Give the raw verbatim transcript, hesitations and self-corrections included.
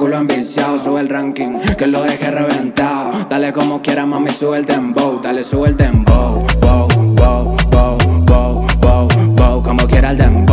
culo enviciado. Sube el ranking, que lo deje reventado. Dale como quiera, mami, sube el dembow. Dale, sube el dembow, bow, bow, bow, bow, bow, bow. Como quiera el dembow.